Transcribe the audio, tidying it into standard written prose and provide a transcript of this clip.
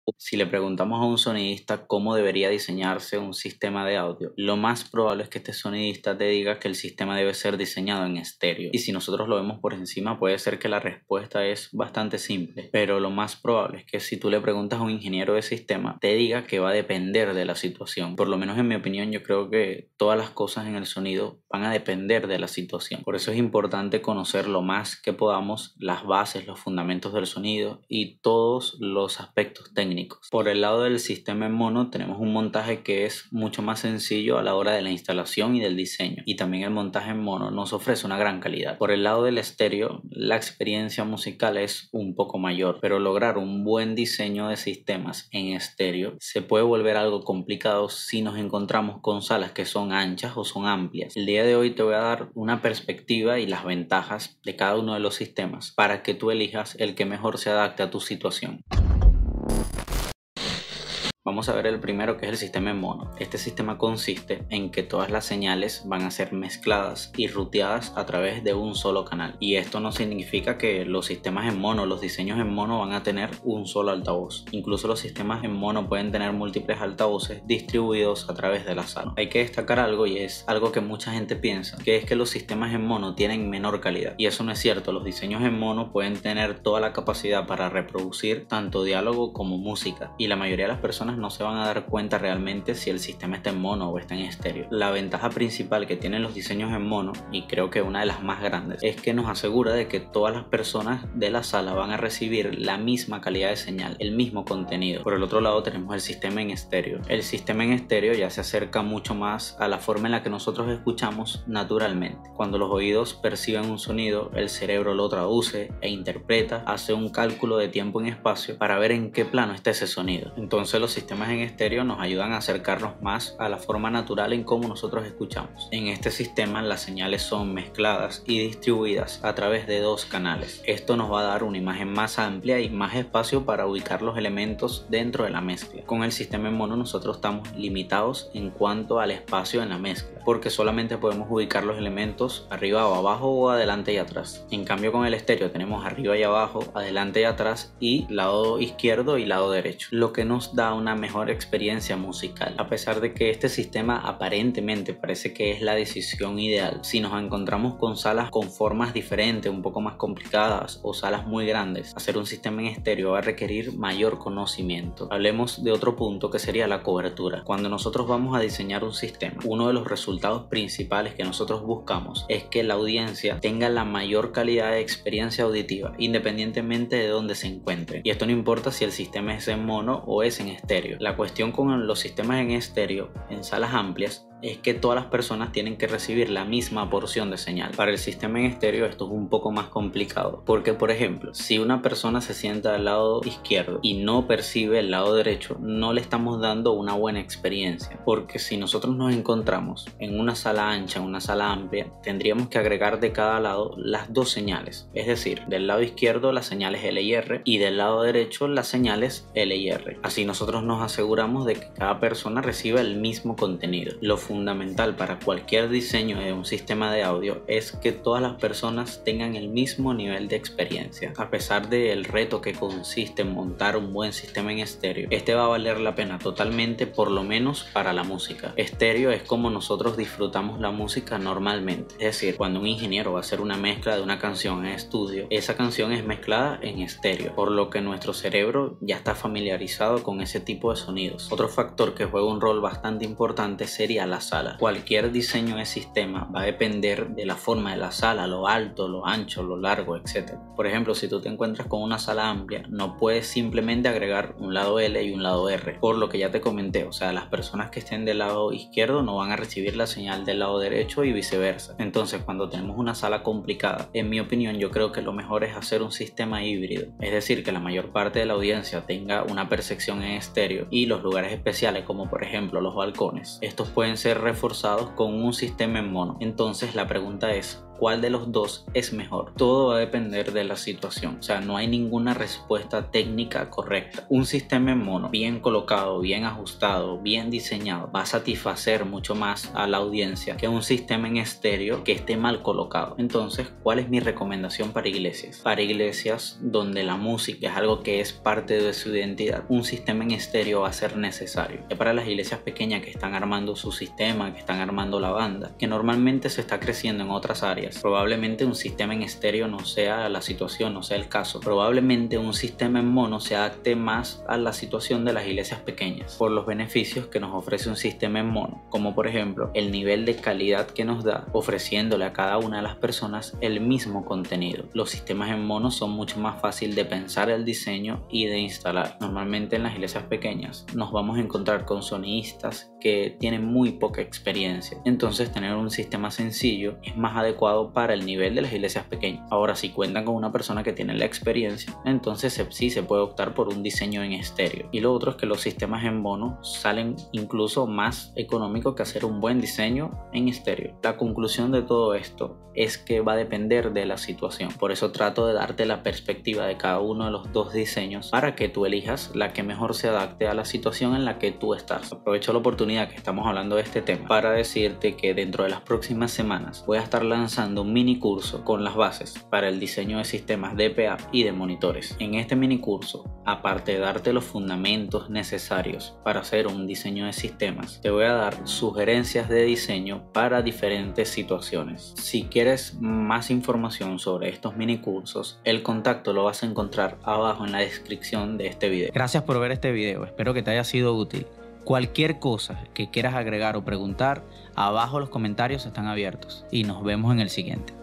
Si le preguntamos a un sonidista cómo debería diseñarse un sistema de audio, lo más probable es que este sonidista te diga que el sistema debe ser diseñado en estéreo. Y si nosotros lo vemos por encima, puede ser que la respuesta es bastante simple, pero lo más probable es que si tú le preguntas a un ingeniero de sistema, te diga que va a depender de la situación. Por lo menos en mi opinión, yo creo que todas las cosas en el sonido van a depender de la situación. Por eso es importante conocer lo más que podamos las bases, los fundamentos del sonido y todos los aspectos técnicos. Por el lado del sistema en mono tenemos un montaje que es mucho más sencillo a la hora de la instalación y del diseño, y también el montaje en mono nos ofrece una gran calidad. Por el lado del estéreo, la experiencia musical es un poco mayor, pero lograr un buen diseño de sistemas en estéreo se puede volver algo complicado si nos encontramos con salas que son anchas o son amplias. El día de hoy te voy a dar una perspectiva y las ventajas de cada uno de los sistemas para que tú elijas el que mejor se adapte a tu situación. Vamos a ver el primero, que es el sistema en mono. Este sistema consiste en que todas las señales van a ser mezcladas y ruteadas a través de un solo canal. Y esto no significa que los sistemas en mono, los diseños en mono van a tener un solo altavoz. Incluso los sistemas en mono pueden tener múltiples altavoces distribuidos a través de la sala. Hay que destacar algo, y es algo que mucha gente piensa, que es que los sistemas en mono tienen menor calidad. Y eso no es cierto. Los diseños en mono pueden tener toda la capacidad para reproducir tanto diálogo como música. Y la mayoría de las personas no se van a dar cuenta realmente si el sistema está en mono o está en estéreo. La ventaja principal que tienen los diseños en mono, y creo que una de las más grandes, es que nos asegura de que todas las personas de la sala van a recibir la misma calidad de señal, el mismo contenido. Por el otro lado tenemos el sistema en estéreo. El sistema en estéreo ya se acerca mucho más a la forma en la que nosotros escuchamos naturalmente. Cuando los oídos perciben un sonido, el cerebro lo traduce e interpreta, hace un cálculo de tiempo en espacio para ver en qué plano está ese sonido. Entonces los sistemas en estéreo nos ayudan a acercarnos más a la forma natural en cómo nosotros escuchamos. En este sistema las señales son mezcladas y distribuidas a través de dos canales. Esto nos va a dar una imagen más amplia y más espacio para ubicar los elementos dentro de la mezcla. Con el sistema en mono nosotros estamos limitados en cuanto al espacio en la mezcla, porque solamente podemos ubicar los elementos arriba o abajo o adelante y atrás. En cambio con el estéreo tenemos arriba y abajo, adelante y atrás, y lado izquierdo y lado derecho, lo que nos da una mejor experiencia musical. A pesar de que este sistema aparentemente parece que es la decisión ideal, si nos encontramos con salas con formas diferentes, un poco más complicadas, o salas muy grandes, hacer un sistema en estéreo va a requerir mayor conocimiento. Hablemos de otro punto, que sería la cobertura. Cuando nosotros vamos a diseñar un sistema, uno de los resultados principales que nosotros buscamos es que la audiencia tenga la mayor calidad de experiencia auditiva, independientemente de dónde se encuentre. Y esto no importa si el sistema es en mono o es en estéreo. La cuestión con los sistemas en estéreo en salas amplias es que todas las personas tienen que recibir la misma porción de señal. Para el sistema en estéreo esto es un poco más complicado, porque por ejemplo, si una persona se sienta al lado izquierdo y no percibe el lado derecho, no le estamos dando una buena experiencia, porque si nosotros nos encontramos en una sala ancha, en una sala amplia, tendríamos que agregar de cada lado las dos señales, es decir, del lado izquierdo las señales L y R y del lado derecho las señales L y R. Así nosotros nos aseguramos de que cada persona reciba el mismo contenido. Lo fundamental para cualquier diseño de un sistema de audio es que todas las personas tengan el mismo nivel de experiencia. A pesar del reto que consiste en montar un buen sistema en estéreo, este va a valer la pena totalmente, por lo menos para la música. Estéreo es como nosotros disfrutamos la música normalmente, es decir, cuando un ingeniero va a hacer una mezcla de una canción en estudio, esa canción es mezclada en estéreo, por lo que nuestro cerebro ya está familiarizado con ese tipo de sonidos. Otro factor que juega un rol bastante importante sería la sala. Cualquier diseño de sistema va a depender de la forma de la sala, lo alto, lo ancho, lo largo, etc. Por ejemplo, si tú te encuentras con una sala amplia, no puedes simplemente agregar un lado L y un lado R, por lo que ya te comenté, o sea, las personas que estén del lado izquierdo no van a recibir la señal del lado derecho y viceversa. Entonces, cuando tenemos una sala complicada, en mi opinión, yo creo que lo mejor es hacer un sistema híbrido, es decir, que la mayor parte de la audiencia tenga una percepción en estéreo y los lugares especiales, como por ejemplo los balcones, estos pueden ser reforzados con un sistema en mono. Entonces la pregunta es, cuál de los dos es mejor. Todo va a depender de la situación, o sea, no hay ninguna respuesta técnica correcta. Un sistema en mono bien colocado, bien ajustado, bien diseñado va a satisfacer mucho más a la audiencia que un sistema en estéreo que esté mal colocado. Entonces, ¿cuál es mi recomendación para iglesias? Para iglesias donde la música es algo que es parte de su identidad, un sistema en estéreo va a ser necesario. Y para las iglesias pequeñas que están armando su sistema, que están armando la banda, que normalmente se está creciendo en otras áreas, probablemente un sistema en estéreo no sea la situación, no sea el caso. Probablemente un sistema en mono se adapte más a la situación de las iglesias pequeñas por los beneficios que nos ofrece un sistema en mono, como por ejemplo el nivel de calidad que nos da, ofreciéndole a cada una de las personas el mismo contenido. Los sistemas en mono son mucho más fácil de pensar el diseño y de instalar. Normalmente en las iglesias pequeñas nos vamos a encontrar con sonidistas que tienen muy poca experiencia, entonces tener un sistema sencillo es más adecuado para el nivel de las iglesias pequeñas. Ahora, si cuentan con una persona que tiene la experiencia, entonces sí se puede optar por un diseño en estéreo. Y lo otro es que los sistemas en mono salen incluso más económicos que hacer un buen diseño en estéreo. La conclusión de todo esto es que va a depender de la situación, por eso trato de darte la perspectiva de cada uno de los dos diseños para que tú elijas la que mejor se adapte a la situación en la que tú estás. Aprovecho la oportunidad que estamos hablando de este tema para decirte que dentro de las próximas semanas voy a estar lanzando un mini curso con las bases para el diseño de sistemas DPA y de monitores. En este mini curso, aparte de darte los fundamentos necesarios para hacer un diseño de sistemas, te voy a dar sugerencias de diseño para diferentes situaciones. Si quieres más información sobre estos mini cursos, el contacto lo vas a encontrar abajo en la descripción de este video. Gracias por ver este video, espero que te haya sido útil. Cualquier cosa que quieras agregar o preguntar, abajo los comentarios están abiertos y nos vemos en el siguiente.